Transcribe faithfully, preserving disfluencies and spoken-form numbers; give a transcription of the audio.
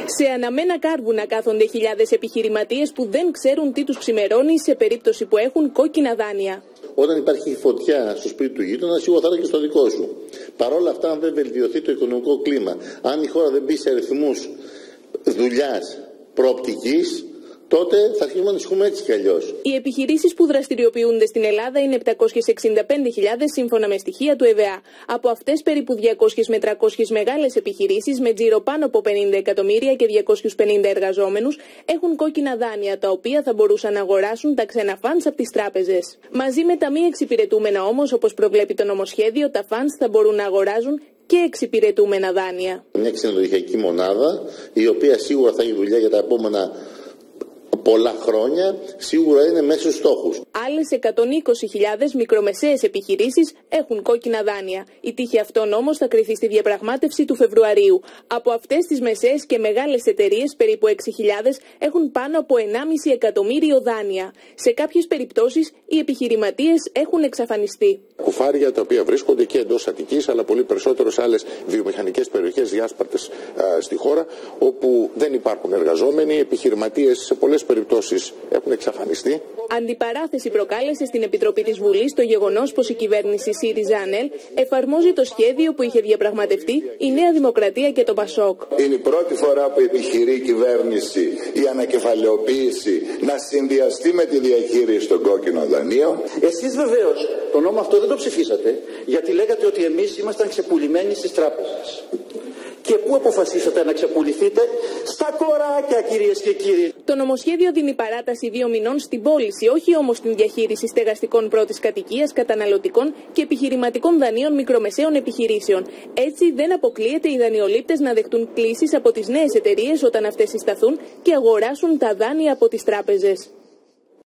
Σε αναμένα κάρβουνα κάθονται χιλιάδες επιχειρηματίες που δεν ξέρουν τι τους ξημερώνει σε περίπτωση που έχουν κόκκινα δάνεια. Όταν υπάρχει φωτιά στο σπίτι του γείτονα, σίγουρα θα είναι και στο δικό σου. Παρ' όλα αυτά, αν δεν βελτιωθεί το οικονομικό κλίμα, αν η χώρα δεν μπει σε αριθμούς δουλειάς προοπτικής, τότε θα αρχίσουμε να ανησυχούμε έτσι κι αλλιώς. Οι επιχειρήσεις που δραστηριοποιούνται στην Ελλάδα είναι επτακόσιες εξήντα πέντε χιλιάδες σύμφωνα με στοιχεία του ΕΒΑ. Από αυτές, περίπου διακόσιες με τριακόσιες μεγάλες επιχειρήσεις με τζίρο πάνω από πενήντα εκατομμύρια και διακόσιους πενήντα εργαζόμενους έχουν κόκκινα δάνεια, τα οποία θα μπορούσαν να αγοράσουν τα ξένα funds από τις τράπεζες. Μαζί με τα μη εξυπηρετούμενα όμως, όπως προβλέπει το νομοσχέδιο, τα funds θα μπορούν να αγοράζουν και εξυπηρετούμενα δάνεια. Μια ξενοδοχειακή μονάδα, η οποία σίγουρα θα έχει δουλειά για τα επόμενα πολλά χρόνια, σίγουρα είναι μέσα στους στόχους. Άλλες εκατόν είκοσι χιλιάδες μικρομεσαίες επιχειρήσεις έχουν κόκκινα δάνεια. Η τύχη αυτών όμως θα κριθεί στη διαπραγμάτευση του Φεβρουαρίου. Από αυτές τις μεσαίες και μεγάλες εταιρείες, περίπου έξι χιλιάδες έχουν πάνω από ενάμιση εκατομμύριο δάνεια. Σε κάποιες περιπτώσεις, οι επιχειρηματίες έχουν εξαφανιστεί. Κουφάρια τα οποία βρίσκονται και εντός Αττικής, αλλά πολύ περισσότερο σε άλλες βιομηχανικές περιοχές διάσπαρτες α, στη χώρα, όπου δεν υπάρχουν εργαζόμενοι, επιχειρηματίες σε πολλές περιπτώσεις έχουν εξαφανιστεί. Αντιπαράθεση προκάλεσε στην Επιτροπή της Βουλής το γεγονός πως η κυβέρνηση ΣΥΡΙΖΑ-ΑΝΕΛ εφαρμόζει το σχέδιο που είχε διαπραγματευτεί η Νέα Δημοκρατία και το ΠΑΣΟΚ. Είναι η πρώτη φορά που επιχειρεί η κυβέρνηση η ανακεφαλαιοποίηση να συνδυαστεί με τη διαχείριση των κόκκινων δανείων. Εσείς βεβαίως το νόμο αυτό δεν το ψηφίσατε, γιατί λέγατε ότι εμείς ήμασταν ξεπουλημένοι στις τράπεζες. Και πού αποφασίσατε να ξεπουληθείτε? Στα κοράκια, κυρίες και κύριοι. Το νομοσχέδιο δίνει παράταση δύο μηνών στην πώληση, όχι όμως στην διαχείριση στεγαστικών πρώτης κατοικίας, καταναλωτικών και επιχειρηματικών δανείων μικρομεσαίων επιχειρήσεων. Έτσι, δεν αποκλείεται οι δανειολήπτες να δεχτούν κλήσεις από τις νέες εταιρείες όταν αυτές συσταθούν και αγοράσουν τα δάνεια από τις τράπεζες.